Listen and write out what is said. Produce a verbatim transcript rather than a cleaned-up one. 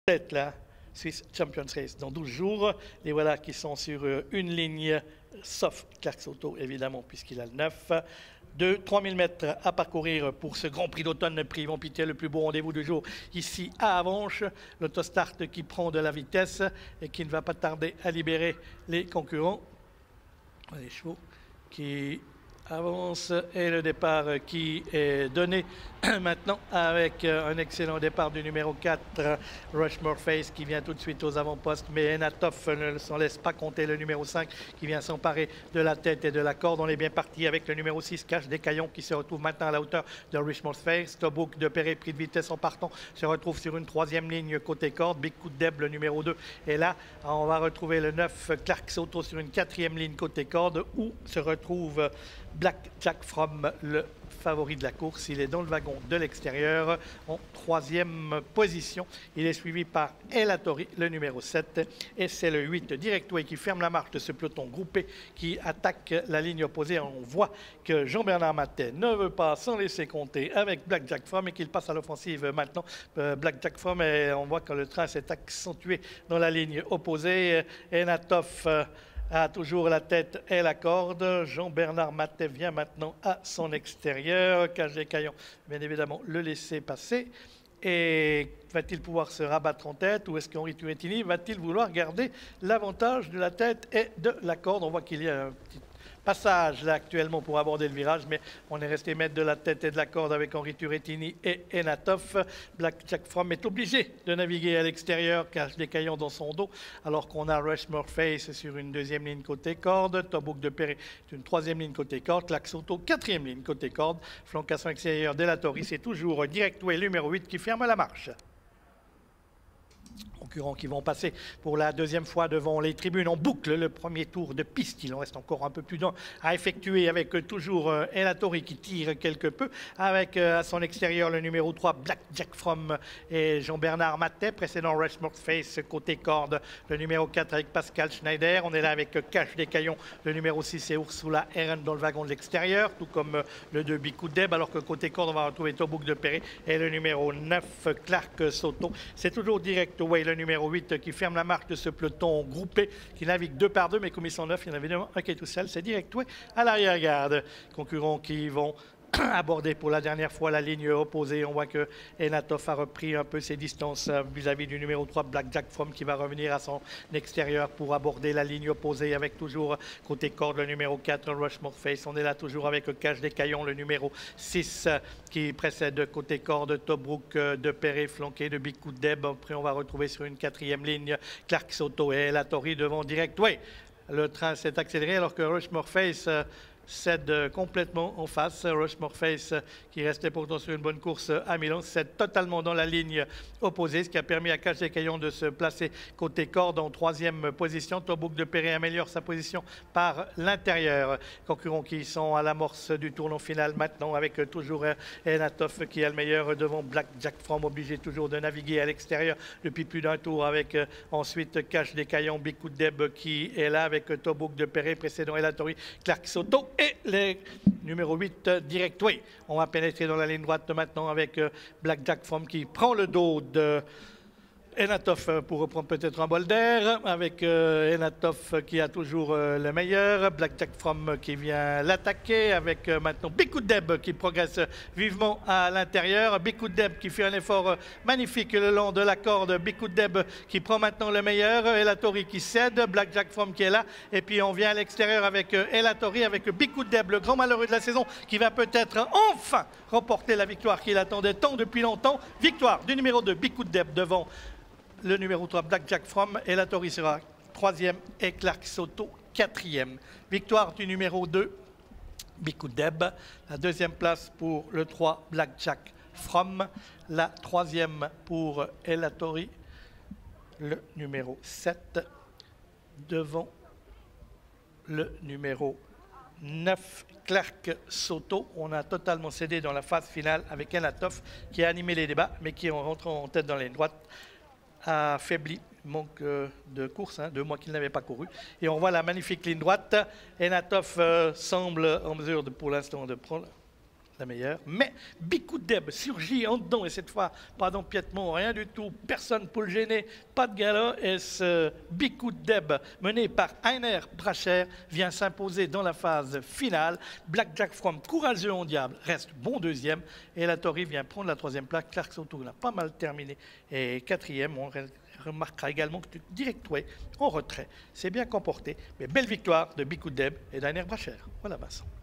Tête la Swiss Champions Race dans douze jours. Les voilà qui sont sur une ligne, sauf Clarks Auto évidemment, puisqu'il a le neuf. De trois mille mètres à parcourir pour ce Grand Prix d'automne, prix Yvon Pittet, le plus beau rendez-vous du jour ici à Avanches. L'autostart qui prend de la vitesse et qui ne va pas tarder à libérer les concurrents. Les chevaux qui avance et le départ qui est donné maintenant avec un excellent départ du numéro quatre, Rushmore Face, qui vient tout de suite aux avant-postes, mais Enatoff ne s'en laisse pas compter, le numéro cinq qui vient s'emparer de la tête et de la corde. On est bien parti avec le numéro six, Cache des Caillons, qui se retrouve maintenant à la hauteur de Rushmore Face. Tobouk de Perret, pris de vitesse en partant, se retrouve sur une troisième ligne côté corde. Big Coup de Deb, le numéro deux, est là. On va retrouver le neuf, Clarks Auto, sur une quatrième ligne côté corde, où se retrouve Black Jack From, le favori de la course. Il est dans le wagon de l'extérieur en troisième position. Il est suivi par Elatori, le numéro sept. Et c'est le huit, Directway, qui ferme la marche de ce peloton groupé qui attaque la ligne opposée. On voit que Jean-Bernard Matet ne veut pas s'en laisser compter avec Black Jack From et qu'il passe à l'offensive maintenant. Euh, Black Jack From, et on voit que le train s'est accentué dans la ligne opposée. Enatoff euh, a toujours la tête et la corde. Jean-Bernard Matet vient maintenant à son extérieur. Cache des Caillons, bien évidemment, le laisser passer. Et va-t-il pouvoir se rabattre en tête, ou est-ce qu'Henri Turettini va-t-il vouloir garder l'avantage de la tête et de la corde? On voit qu'il y a un petit passage là actuellement pour aborder le virage, mais on est resté maître de la tête et de la corde avec Henri Turettini et Enatoff. Black Jack From est obligé de naviguer à l'extérieur, Cache des Caillons dans son dos, alors qu'on a Rushmore Face sur une deuxième ligne côté corde, Tobouk de Perret une troisième ligne côté corde, Clarks Auto quatrième ligne côté corde, flancation extérieure d'Elatori, c'est toujours Directway numéro huit qui ferme la marche. Concurrents qui vont passer pour la deuxième fois devant les tribunes en boucle le premier tour de piste. Il en reste encore un peu plus d'un à effectuer avec euh, toujours euh, Elatori qui tire quelque peu, avec euh, à son extérieur le numéro trois, Black Jack From et Jean-Bernard Matet, précédent Rushmore Face côté corde, le numéro quatre avec Pascal Schneider. On est là avec euh, Cache des Caillons, le numéro six et Ursula Herren dans le wagon de l'extérieur, tout comme euh, le deux Big Coup de Deb, alors que côté corde on va retrouver Tobouk de Perret et le numéro neuf, Clarks Auto. C'est toujours Directway, le numéro huit, qui ferme la marque de ce peloton groupé, qui navigue deux par deux, mais comme ils sont neuf, il y en a évidemment un qui est tout seul, c'est Directway à l'arrière-garde. Concurrents qui vont aborder pour la dernière fois la ligne opposée. On voit que Enatoff a repris un peu ses distances vis-à-vis du numéro trois, Black Jack From, qui va revenir à son extérieur pour aborder la ligne opposée avec toujours côté corde le numéro quatre, Rushmore Face. On est là toujours avec Cache des Caillons, le numéro six, qui précède côté corde Tobouk de Perret, flanqué de Big Coup de Deb. Après, on va retrouver sur une quatrième ligne Clarks Auto et Elatori devant Directway. Le train s'est accéléré alors que Rushmore Face cède complètement en face. Rushmore Face, qui restait pourtant sur une bonne course à Milan, cède totalement dans la ligne opposée, ce qui a permis à Cache des Caillons de se placer côté corde en troisième position. Tobouk de Perret améliore sa position par l'intérieur. Concurrents qui sont à l'amorce du tournant final maintenant, avec toujours Enatoff qui a le meilleur devant Black Jack From, obligé toujours de naviguer à l'extérieur depuis plus d'un tour, avec ensuite Cache des Caillons, Big Coup de Deb qui est là avec Tobouk de Perret, précédent Elatori, Clarks Auto et les numéro huit, Directway. On va pénétrer dans la ligne droite maintenant avec Black Jack From qui prend le dos de Enatoff pour reprendre peut-être un bol d'air, avec euh, Enatoff qui a toujours euh, le meilleur, Black Jack From qui vient l'attaquer, avec euh, maintenant Big Coup de Deb qui progresse vivement à l'intérieur, Big Coup de Deb qui fait un effort euh, magnifique le long de la corde, Big Coup de Deb qui prend maintenant le meilleur, Elatori qui cède, Black Jack From qui est là, et puis on vient à l'extérieur avec euh, Elatori, avec Big Coup de Deb, le grand malheureux de la saison, qui va peut-être enfin remporter la victoire qu'il attendait tant depuis longtemps. Victoire du numéro deux, Big Coup de Deb devant le numéro trois, Black Jack From. Elatori sera troisième et Clarks Auto quatrième. Victoire du numéro deux, Big Coup de Deb. La deuxième place pour le trois, Black Jack From. La troisième pour Elatori, le numéro sept, devant le numéro neuf, Clarks Auto. On a totalement cédé dans la phase finale avec Enatoff qui a animé les débats, mais qui, en rentrant en tête dans les droites, a faibli, manque de course, hein, deux mois qu'il n'avait pas couru. Et on voit la magnifique ligne droite. Enatoff euh, semble en mesure de, pour l'instant de prendre la meilleure. Mais Bicou Deb surgit en dedans, et cette fois, pas d'empiètement, rien du tout, personne pour le gêner, pas de galop. Et ce Bicou Deb, mené par Heiner Bracher, vient s'imposer dans la phase finale. Blackjack From, courageux en diable, reste bon deuxième. Et la Tori vient prendre la troisième place. Clark Autour l'a pas mal terminé. Et quatrième, on remarquera également que Direct Way en retrait. C'est bien comporté, mais belle victoire de Bicou Deb et d'Heiner Bracher. Voilà, Vincent.